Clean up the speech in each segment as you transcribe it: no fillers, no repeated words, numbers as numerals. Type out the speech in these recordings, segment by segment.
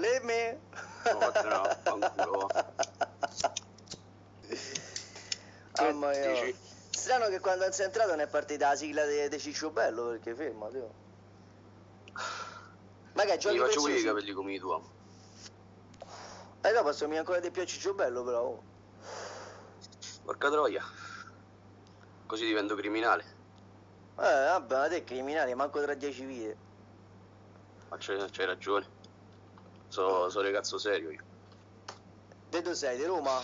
E me? No, fanculo. Mamma mia. Dici? Strano che quando sei entrato non è partita la sigla di Cicciobello, perché fermo, Teo. Ma che giochi Mi faccio pure i preziosi? capelli come i tuoi. E dopo assomiglia ancora di più a Cicciobello, però. Oh. Porca troia. Così divento criminale. Vabbè, ma te è criminale, manco tra 10 vite. Ma c'hai ragione. So ragazzo serio io. De dove sei? Di Roma?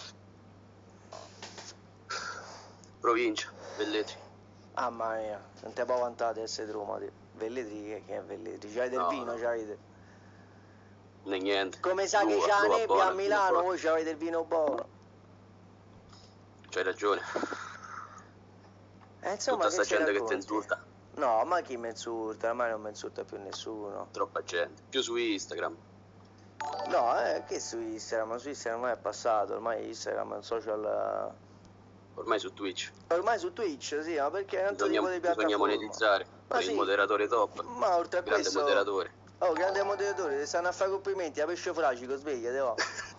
Provincia, Velletri. Mamma mia, non te può vantare di essere di Roma, te. Velletri, che è Velletri? C'hai del No, vino, no. c'avete. Né niente. Come sa che c'è la L'uva nebbia a buona, il vino Milano, buono. voi c'avete il vino buono. C'hai ragione. Insomma, Tutta che sta ci gente che ti racconti? insulta. No, ma chi mi insulta? Ormai non mi insulta più nessuno. Troppa gente. Più su Instagram. No, che su Instagram? Su Instagram ormai è passato, ormai Instagram è un social... Ormai su Twitch. Ormai su Twitch, sì, ma perché è un altro tipo di Bisogna piattaforma. monetizzare. Ma Con il sì, moderatore top. ma oltre a Grande questo... moderatore. Oh, grande moderatore, ti stanno a fare complimenti, a pesce fragico, svegliati, va.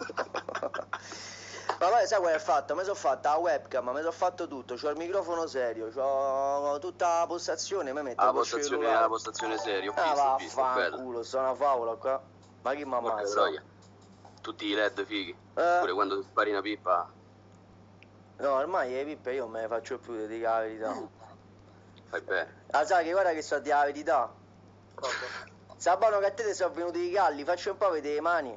Ma poi sai qual è il fatto? Mi sono fatta la webcam, mi sono fatto tutto, c'ho il microfono serio, c'ho tutta la postazione, mi metto col La cellulare. postazione seria, ho Ah, visto, bella. vaffanculo, sto una favola qua. Ma chi mi Porca ammazza? troia. Tutti i LED fighi. Pure quando ti spari una pippa. No, ormai le pippe io non me ne faccio più, ti dico la verità. Fai bene. Ah, sai che guarda che so di la verità. Sa buono che a te sono venuti i galli, faccio un po' vedere le mani.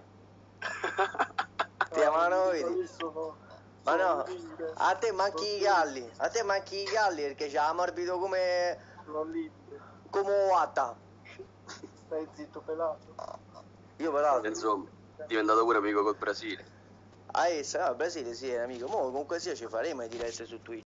Ti amano, vedi? Ma no, a te manchi i galli, a te manchi i galli perché c'ha morbido come... come Watta. Stai zitto, pelato. Io pelato. Insomma, è diventato pure amico col Brasile. Ah, essa, Brasile sì, è amico. Mo comunque sia ci faremo le dirette su Twitch.